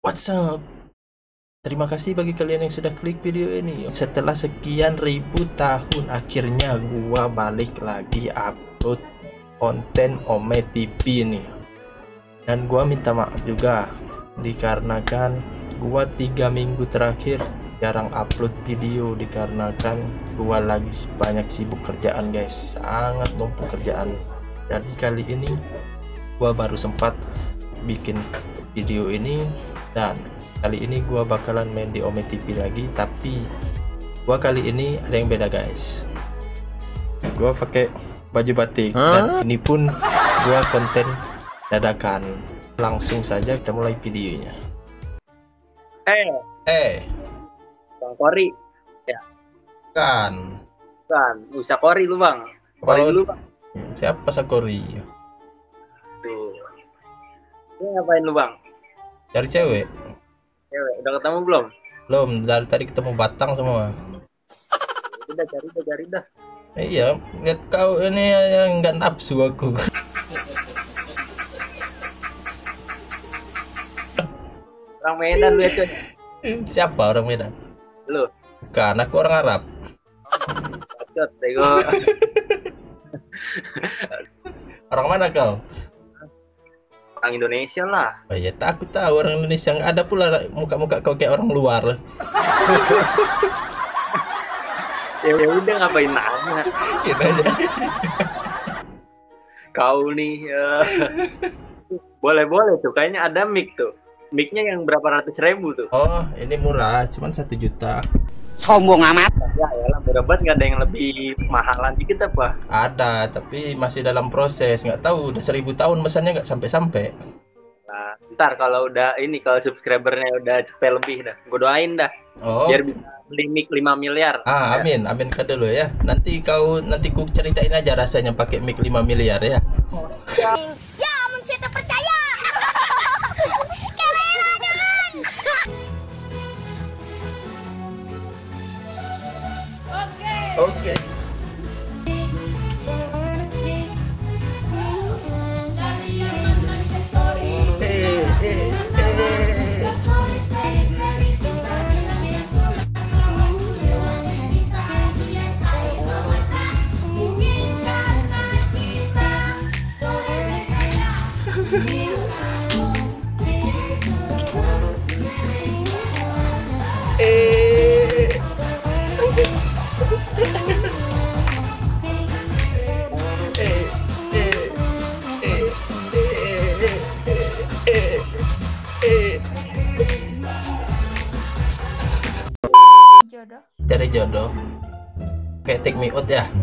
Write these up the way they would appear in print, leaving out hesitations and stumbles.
What's up? Terima kasih bagi kalian yang sudah klik video ini. Setelah sekian ribu tahun, akhirnya gua balik lagi upload konten Ome TV nih. Dan gua minta maaf juga dikarenakan gua 3 minggu terakhir jarang upload video dikarenakan gua lagi banyak sibuk kerjaan guys, sangat numpuk kerjaan. Jadi kali ini gua baru sempat bikin video ini, dan kali ini gua bakalan main di Ome TV lagi, tapi gua kali ini ada yang beda guys. Gua pakai baju batik dan ini pun gua konten dadakan. Langsung saja kita mulai videonya. Bang Kori. Ya. Kan Usah Kori lu bang. Kori Kalau- dulu bang. siapa Sakori? Tuh. Lu ngapain lu bang? Cari cewek? Cewek. Udah ketemu belum? Belum, dari tadi ketemu batang semua. Udah cari dah. Iya, lihat kau ini yang nggak nafsu aku. Orang Medan lu ya cuy. Siapa orang Medan? Lu. Kan aku orang Arab. Bacot bego. Orang mana kau? Orang Indonesia lah. Oh iya, aku tahu orang Indonesia. Ada pula muka-muka kau kayak orang luar. Ya udah ngapain nanya. Gitu aja. Kau nih. Boleh tuh. Kayaknya ada mic tuh. Mic-nya yang berapa ratus ribu tuh. Oh, ini murah, cuman 1 juta. Sombong amat. Ya lah berobat nggak ada yang lebih mahalan dikit apa? Ada, tapi masih dalam proses. Nggak tahu, udah 1000 tahun mesannya nggak sampai-sampai. Nah, ntar kalau udah ini kalau subscribernya udah cepet lebih dah. Gue doain dah. Oh, Biar bisa beli mic 5 miliar. amin ke dulu ya. Nanti ku ceritain aja rasanya pakai mic 5 miliar ya. Ya, amun saya tak percaya. Kamera jangan. Oke. Jodoh. Cari jodoh. Kayak take me out ya.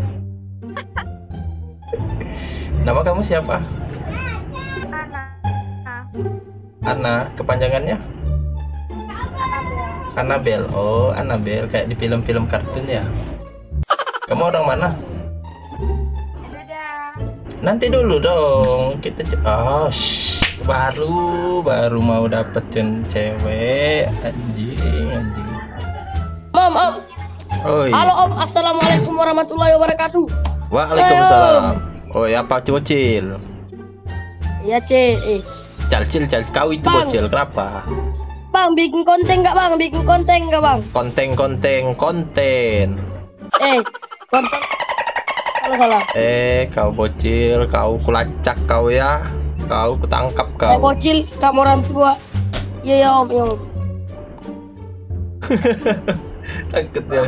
Nama kamu siapa? Ana, kepanjangannya? Annabelle. Oh, Annabelle kayak di film-film kartun ya. Kamu orang mana? Dadah. Nanti dulu dong. Baru mau dapetin cewek. Anjing. Om. Oh iya. Halo Om, assalamualaikum warahmatullahi wabarakatuh. Waalaikumsalam. Oh ya, apa bocil? Iya C. Cil, kau itu Bang. bocil kenapa? Bang, bikin konten nggak bang? Bang? Konten. Konten. Salah. Kau bocil, kau kulacak kau ya. Kau kutangkap Saya kau. bocil, kamu orang tua. Iya Om. Takut ya.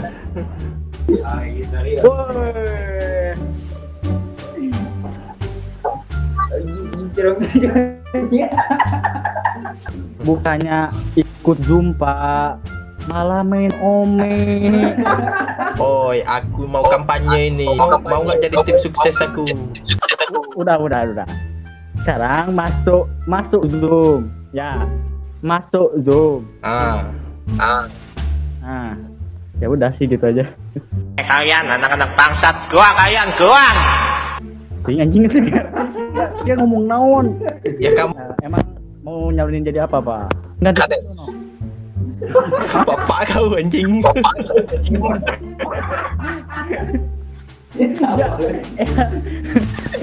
Bukannya ikut Zumpa malah main Ome. Oi, aku mau kampanye ini. Mau nggak jadi tim sukses aku? Udah. Sekarang masuk Zoom. Ya. Masuk Zoom. Ah. Nah. Ya udah sih gitu aja. Kalian anak-anak bangsat, kalian. Anjing itu dia ngomong naon. Ya kamu Emang mau nyalonin jadi apa, Pak? Enggak ada. bapak kau anjing.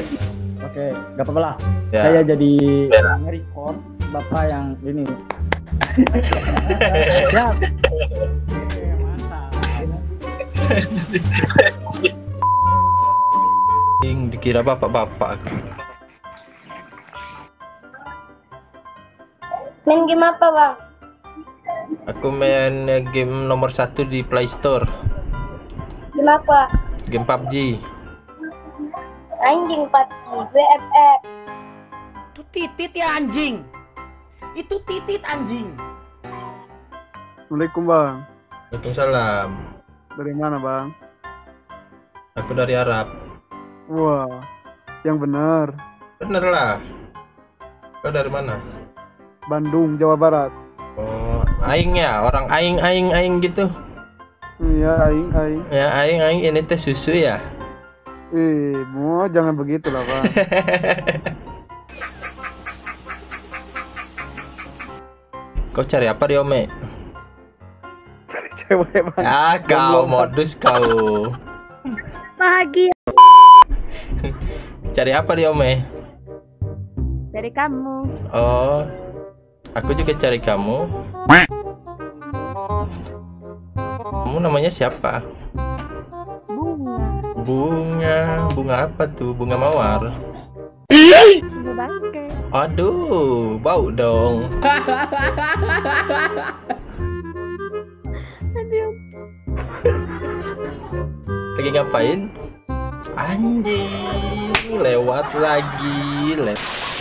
Oke, gak apa-apa lah. Ya. Saya jadi nge-record bapak yang ini Siap. Dikira bapak-bapak aku. Main game apa bang? Aku main game nomor 1 di Play Store. Game apa? Game PUBG. Anjing PUBG, WFF. Itu titit ya anjing. Itu titit anjing. Assalamualaikum bang. Waalaikumsalam. Dari mana bang? Aku dari Arab. Wah, yang benar. Bener lah. Kau dari mana? Bandung, Jawa Barat. Oh, aing ya, orang aing gitu. Iya, aing. Ya, aing ini teh susu ya. Mau jangan begitu lah bang. Kau cari apa di Ome? Cari cewek bang. Ah, kau modus kau. Bahagia. Cari apa di Ome? Dari kamu. Oh, aku juga cari kamu. Kamu namanya siapa? Bunga apa tuh? Bunga mawar. Bunga bangke. Aduh, bau dong. Lagi ngapain? Anjing, lewat lagi.